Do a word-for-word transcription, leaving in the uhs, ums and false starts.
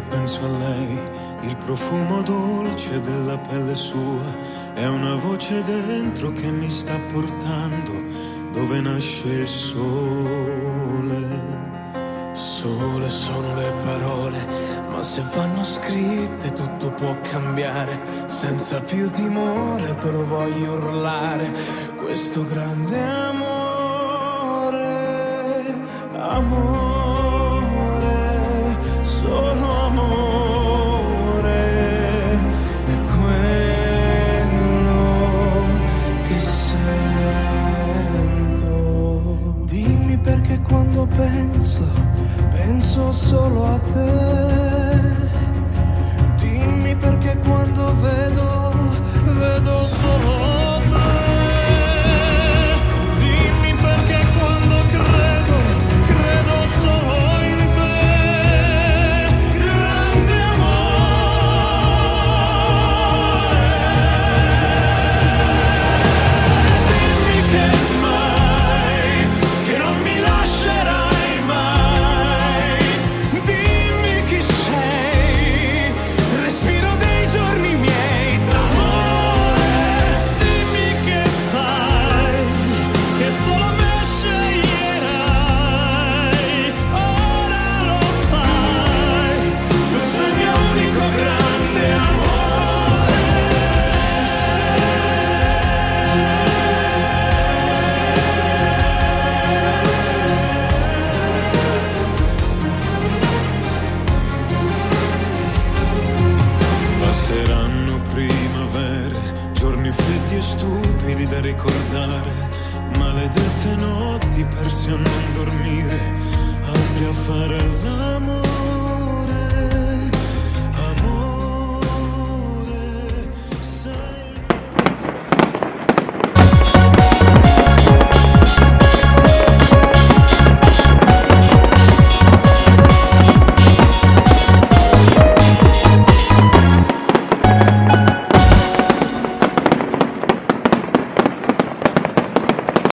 penso a lei, il profumo dolce della pelle sua, è una voce dentro che mi sta portando dove nasce il sole. Sole sono le parole, ma se vanno scritte tutto può cambiare. Senza più timore te lo voglio urlare, questo grande amore, amore, solo amore, è quello che sento. Dimmi perché quando penso, penso solo a te. Dimmi perché quando vedo, vedo solo te. Dimmi perché quando credo, credo solo in te. Grande amore. Dimmi che mai, che non mi lascerai mai. Dimmi chi sei, respiro dei giorni miei d'amore. Dimmi che sai, che solo me sceglierai. Ora lo sai, questo è il mio unico grande amore. Passeranno primavere, giorni freddi e stupidi da ricordare, maledette notti persi a non dormire, altri a fare l'amore.